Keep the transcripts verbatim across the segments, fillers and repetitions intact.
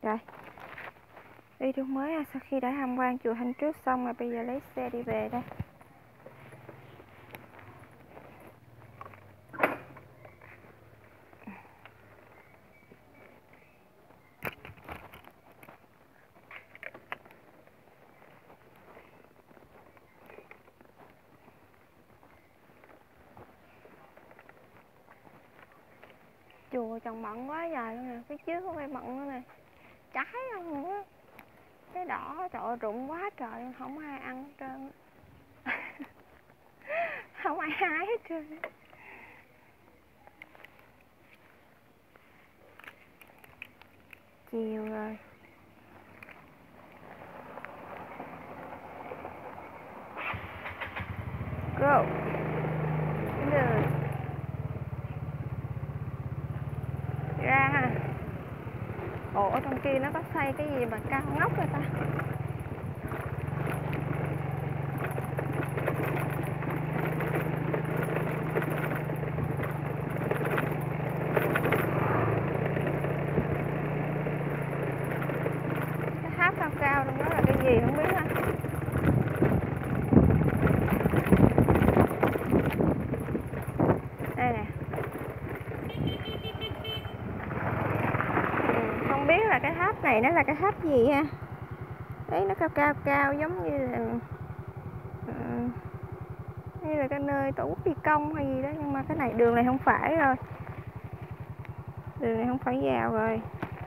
Rồi, video mới à, sau khi đã tham quan chùa Thanh Trước xong rồi bây giờ lấy xe đi về đây. Chùa trồng mận quá dài luôn nè, phía trước có cây mận nữa nè, trái không á, cái đỏ, trời ơi, rụng quá trời, không ai ăn hết trơn. Không ai hái hết trơn. Chiều rồi. Go. Được. Ra ha. Ồ, ở trong kia nó có xây cái gì mà cao ngốc rồi ta. Cái tháp cao cao trong đó là cái gì không biết ha. Đây nè. Không biết là cái tháp này nó là cái tháp gì ha. Đấy, nó cao cao cao giống như là uh, như là cái nơi tổ quốc phi công hay gì đó, nhưng mà cái này đường này không phải rồi, đường này không phải vào rồi.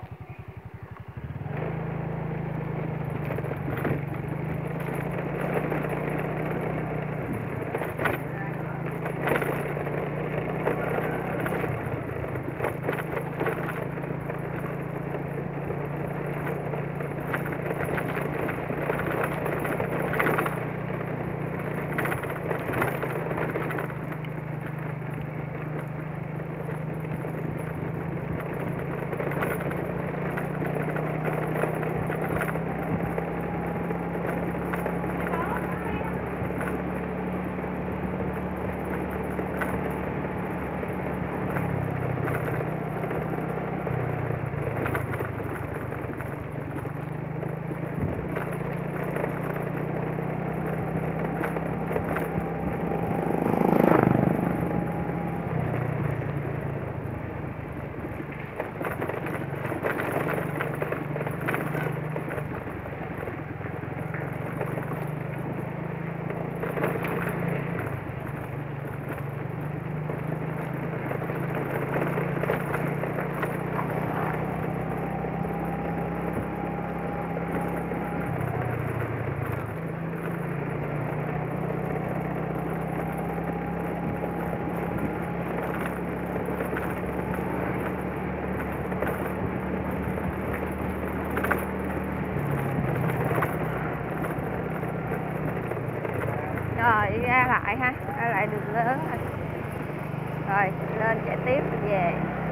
Rồi ra lại ha, ra lại đường lớn rồi. Rồi lên chạy tiếp về.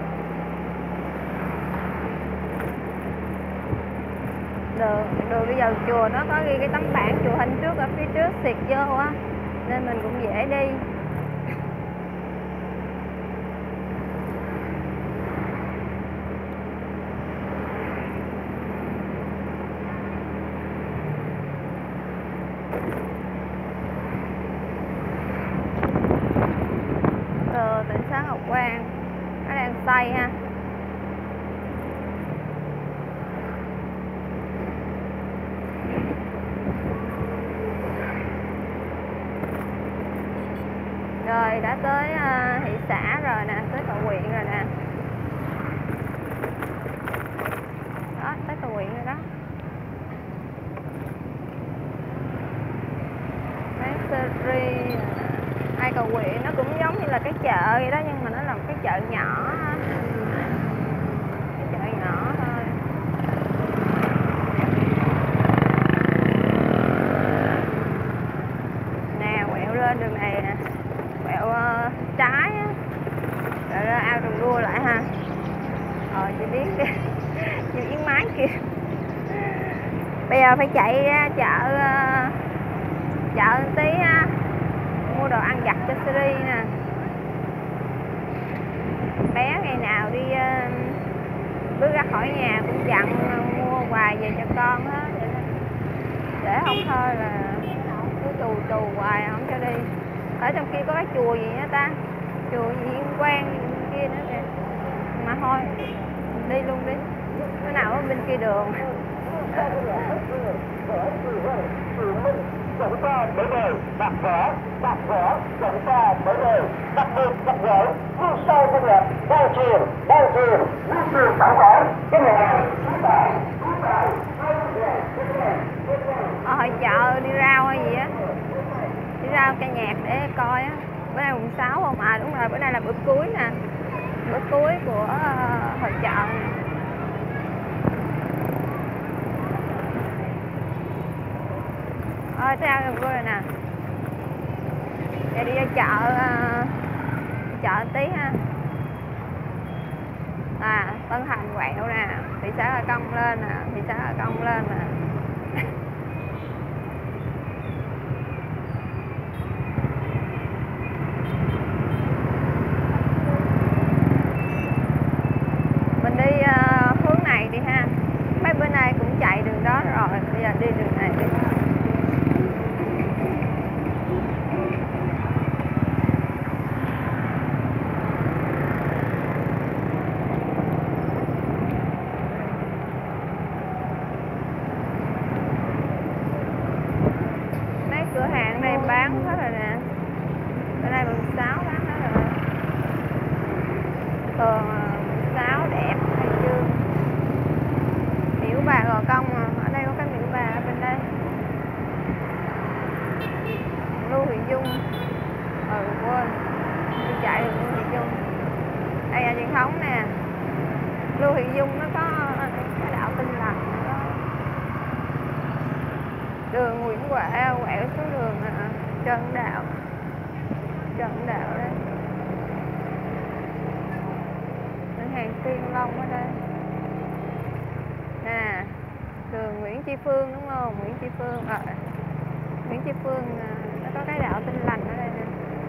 Đường đường bây giờ chùa nó có ghi cái tấm bảng chùa Thanh Trước ở phía trước xịt vô á, nên mình cũng dễ đi. Tỉnh xá Ngọc Quang nó đang xây ha. Rồi đã tới uh, thị xã rồi nè, tới cầu huyện rồi nè. Đó, tới cầu huyện rồi đó. Bán sơ ri. Hai cầu huyện nó cũng giống như là cái chợ vậy đó, nhưng mà nó là một cái chợ nhỏ, cái chợ nhỏ thôi. Nè, quẹo lên đường này nè, quẹo uh, trái á, rồi ra ao Rừng Đua lại ha. Ờ, chị biết kìa, chị Yến Mái kìa. Bây giờ phải chạy ra chợ uh, chợ một tí ha, mua đồ ăn vặt cho Siri nè. Bé ngày nào đi uh, bước ra khỏi nhà cũng dặn uh, về cho con hết vậy đó. Để không thôi là cứ tù tù hoài không cho đi. Ở trong kia có cái chùa gì nữa ta, chùa gì Yên Quang gì kia nữa kìa, mà thôi đi luôn đi, cái nào ở bên kia đường. Chúng ta mới đời đặt vẽ đặt vẽ chúng ta mới đời đặc biệt đặt vẽ như sau công nghiệp đang truyền đang truyền như truyền sản phẩm cái này ở hội chợ đi rau hay gì á, đi rau ca nhạc để coi á. Bữa nay mùng sáu không à? Đúng rồi, bữa nay là bữa cuối nè, bữa cuối của uh, hội chợ nè. Ơi theo gần rồi nè. Để đi ra chợ uh, chợ tí ha. À, Tân Thành quẹo nè, thị xã Gò Công lên nè, thị xã Gò Công lên nè. Mình đi uh, hướng này đi ha. Mấy bữa nay cũng chạy đường đó rồi, bây giờ đi đường này đi. Cửa hàng này bán hết rồi nè, bữa nay mùng sáu bán hết rồi. Thường mùng sáu đẹp hay chưa? Miễu Bà Gò Công à, ở đây có cái Miễu Bà ở bên đây. Lưu Thị Dung, ừ quên, đi chạy được Lưu Thị Dung. Đây là truyền thống nè, Lưu Thị Dung nó có cái đạo Tin Lành. Đường Nguyễn Huệ quẹo xuống đường à, Trần Đạo, Trần Đạo đấy. Ngân hàng Tiên Long ở đây. À, đường Nguyễn Tri Phương đúng không? Nguyễn Tri Phương rồi. Nguyễn Tri Phương à, nó có cái đạo Tin Lành ở đây nè.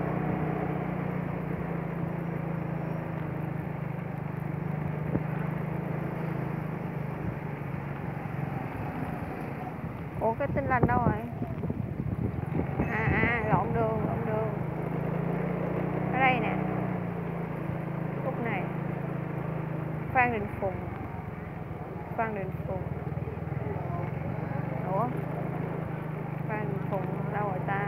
Ủa cái Tin Lành đâu rồi? À à lộn đường, lộn đường. Ở đây nè. Khúc này. Phan Đình Phùng. Phan Đình Phùng. Ủa? Phan Đình Phùng đâu rồi ta?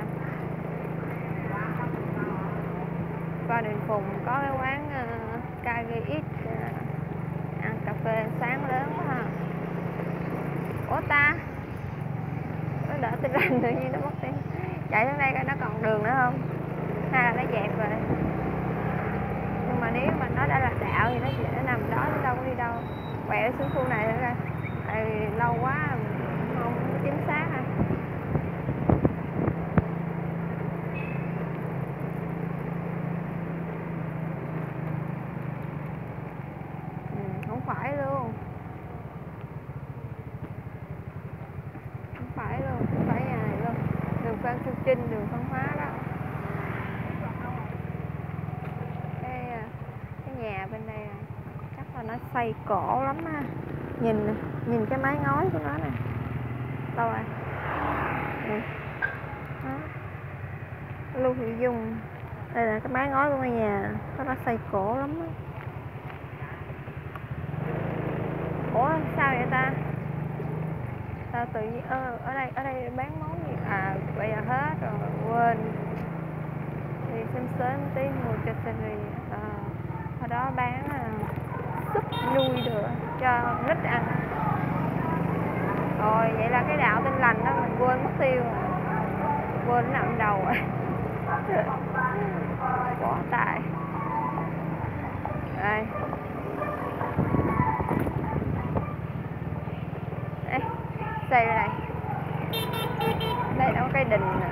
Phan Đình Phùng có cái quán uh, ca ghê ít uh, ăn cà phê sáng lớn quá ha. Ủa ta? Đỡ Tin Lành tự nhiên nó mất tiếng. Chạy xuống đây coi nó còn đường nữa không, hay là nó dẹp rồi. Nhưng mà nếu mà nó đã là đạo thì nó chỉ nó nằm đó, nó đâu có đi đâu. Quẹo xuống khu này nữa ra, tại vì lâu quá không có chính xác ha. Ừ, không phải luôn, phải luôn, phải nhà này luôn, đường Phan Chu Trinh, đường Văn Hóa đó. Cái cái nhà bên đây này chắc là nó xây cổ lắm ha. Nhìn nhìn cái mái ngói của nó nè, đâu rồi? Ừ. Đó. Lưu Thị Dung, đây là cái mái ngói của ngôi nhà, nó xây cổ lắm á. Ủa sao vậy ta? Sao tự nhiên ờ, ở đây ở đây bán món gì à? Bây giờ hết rồi, quên. Đi xem sớm tí mua cho Siri. À, ở đó bán uh, súp nuôi được cho nít ăn. Rồi vậy là cái đạo Tin Lành đó mình quên mất tiêu rồi. Quên nó nằm đầu rồi. Bỏ tài. Đây. Đây, xây ra đây. Đây nó có cái đình nè.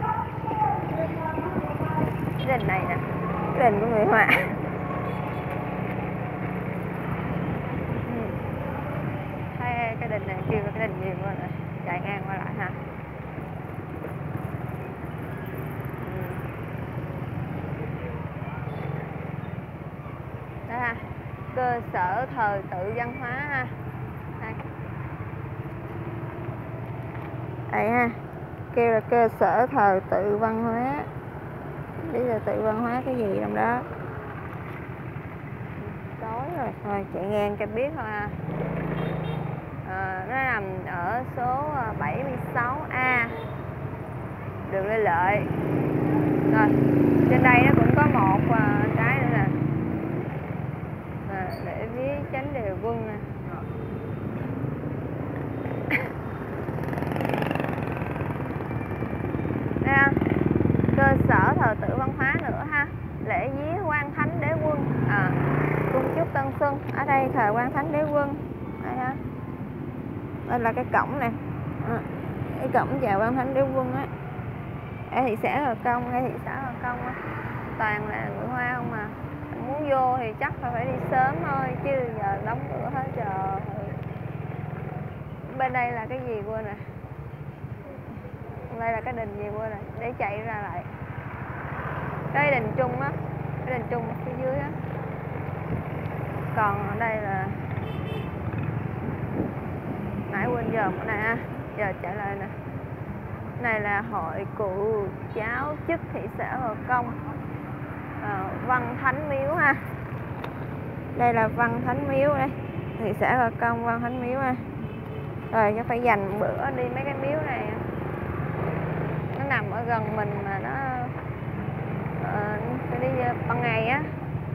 Cái đình này nè, cái đình của người Hoa. Thấy cái đình này kêu là cái đình gì nữa nè, chạy ngang qua lại ha. Đó ha, cơ sở thờ tự văn hóa ha. Đây. Đây ha, kêu là cơ sở thờ tự văn hóa. Biết là tự văn hóa cái gì trong đó. Tối rồi, thôi chạy ngang cho biết thôi ha. À, nó nằm ở số bảy mươi sáu A đường Lê Lợi. Rồi, trên đây nó cũng có một uh, cái nữa nè, à, để viết chánh đề quân nè. Đây ha, cơ sở thờ tự văn hóa nữa ha, lễ viếng Quan Thánh Đế Quân, à, cung chúc Tân Xuân. Ở đây thờ Quan Thánh Đế Quân. Đây ha, đây là cái cổng nè, à, cái cổng chào Quan Thánh Đế Quân á. Ở thị xã Gò Công, ngay thị xã Gò Công á, toàn là người Hoa không mà. Muốn vô thì chắc là phải đi sớm thôi, chứ giờ đóng cửa hết trời. Bên đây là cái gì quên nè, đây là cái đình gì quên nè, để chạy ra lại. Cái đình Trung á, cái đình Trung phía dưới á. Còn ở đây là nãy quên giờ bữa này ha, giờ chạy lại nè. Này là hội cụ cháu chức thị xã Gò Công, à, Văn Thánh Miếu ha. Đây là Văn Thánh Miếu đây, thị xã Gò Công, Văn Thánh Miếu ha. Rồi cho phải dành một bữa đi mấy cái miếu này, nó nằm ở gần mình mà nó uh, phải đi ban ngày á.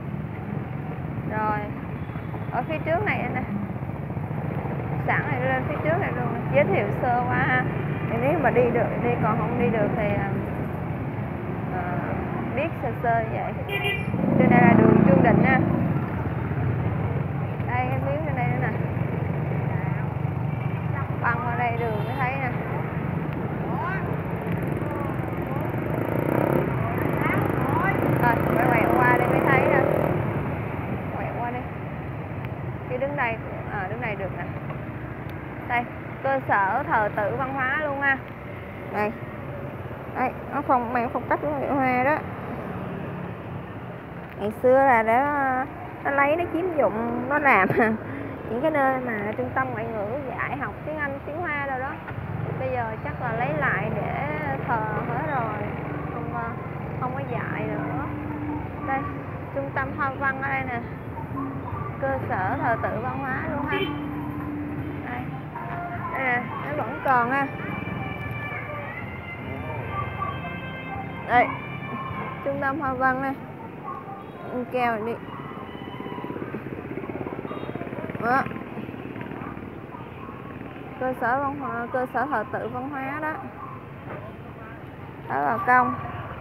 Rồi ở phía trước này nè, sẵn này lên phía trước này luôn, giới thiệu sơ qua ha. Thì nếu mà đi được đi, còn không đi được thì uh, biết sơ sơ như vậy. Trên đây là đường Trương Định nha. Đây cái miếu trên đây nữa nè, băng qua đây đường mới thấy nè. Rồi quẹo quẹo qua đây mới thấy nè, quẹo qua đi. Chứ đứng đây, à, đứng đây được nè. Đây cơ sở thờ tự văn hóa luôn ha. Đây, đây nó không mang phong cách của người Hoa đó. Ngày xưa là để nó lấy nó chiếm dụng, nó làm những cái nơi mà trung tâm ngoại ngữ dạy học tiếng Anh, tiếng Hoa đâu đó. Bây giờ chắc là lấy lại để thờ hết rồi, không không có dạy nữa. Đây trung tâm hoa văn ở đây nè, cơ sở thờ tự văn hóa luôn ha. Đây, đây nè, nó vẫn còn ha. Đây trung tâm hoa văn nè, keo này đi đó. Cơ sở văn hóa, cơ sở thờ tự văn hóa đó, ở Gò Công.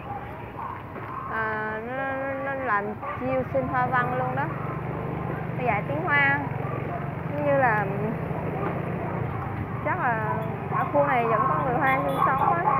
À, nó, nó, nó làm chiêu sinh hoa văn luôn đó, nó dạy tiếng Hoa. Như là chắc là ở khu này vẫn có người Hoa sinh sống á.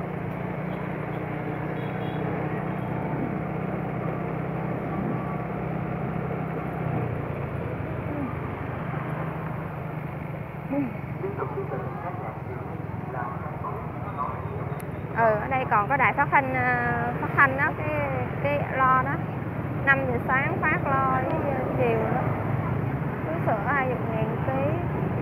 Ừ, ở đây còn có đài phát thanh, phát thanh đó, cái cái lo đó, năm giờ sáng phát lo với chiều đó. Túi sữa hai mươi ngàn ký.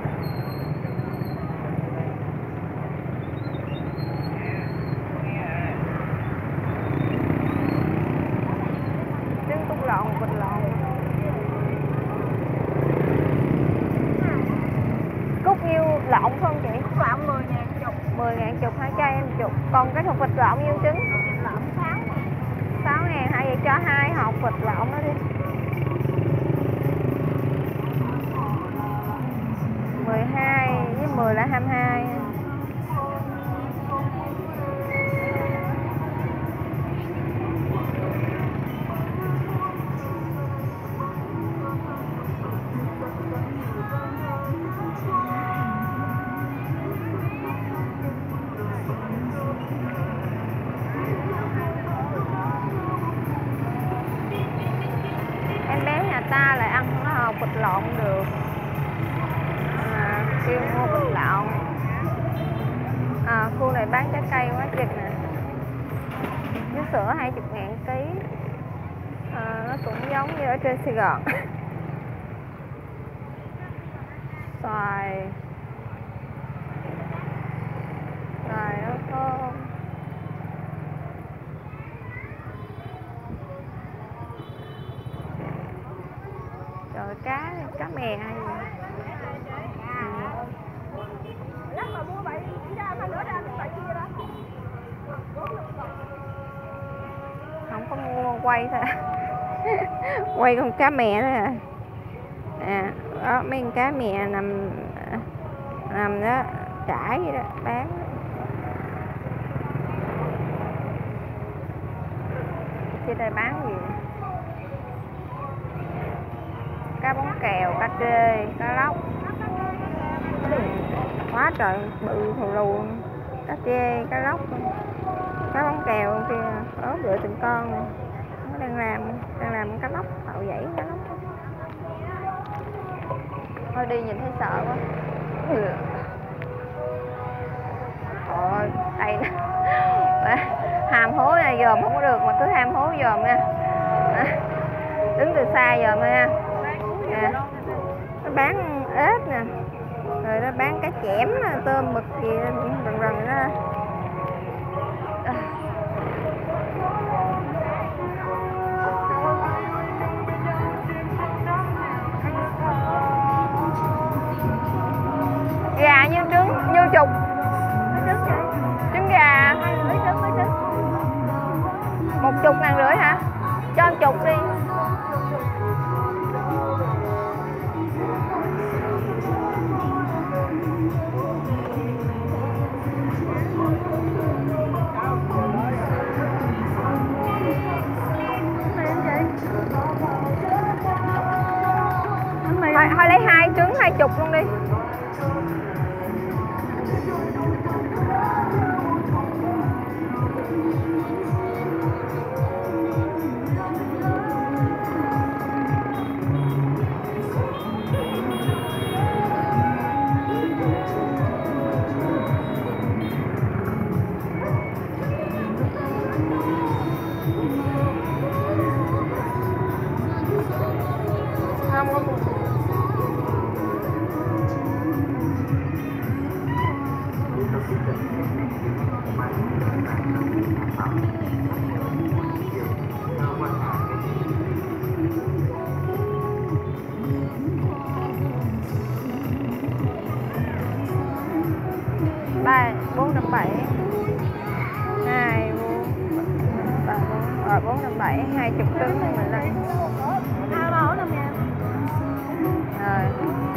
Trứng cút lộn, vịt lộn. Cút nhiêu lộn không chị? Cút lộn mười ngàn chục. mười ngàn chục, hai cây em chục. Còn cái hộp vịt lộn nhiêu trứng? Lộn sáu. sáu ngàn, hay vậy cho hai hộp vịt lộn đó đi. mười hai với mười là hai mươi hai. Em bé nhà ta lại ăn cái hộp vịt lộn được. À, kêu mua vịt lộn. À, khu này bán trái cây quá chừng nè. Với sữa hai mươi ngàn ký. À, nó cũng giống như ở trên Sài Gòn. Xoài. mè hay gì. Không có mua quay thôi. Quay con cá mè thôi à. À, đó mấy con cá mè nằm nằm đó trải vậy đó bán. Trên đây bán gì? Cá bóng kèo, cá trê, cá lóc. Quá trời bự thù lù. Cá trê, cá lóc, cá bóng kèo kia, ớt rưỡi từng con này. Nó đang làm đang làm cá lóc, hậu dãy cá lóc. Thôi đi nhìn thấy sợ quá. Ừ. Ôi, đây nè. Hàm hố này dòm không có được mà cứ ham hố dòm nha. Đứng từ xa dòm nha. Nè. Nó bán ếch nè. Rồi nó bán cá chẽm, tôm mực gì rần rần đó. Gà như trứng, như trục. Trứng gà. Một chục ngàn rưỡi hả? Cho một chục đi. Thôi, thôi lấy hai trứng hai chục luôn đi. Không có ba bốn năm bảy hai bốn ba bốn rồi bốn năm bảy hai chục trứng này mình lên hai mẫu nè mẹ rồi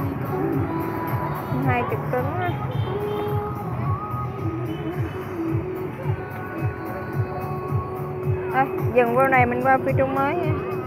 hai chục trứng á. Thôi dừng vô này mình qua phi trung mới nha.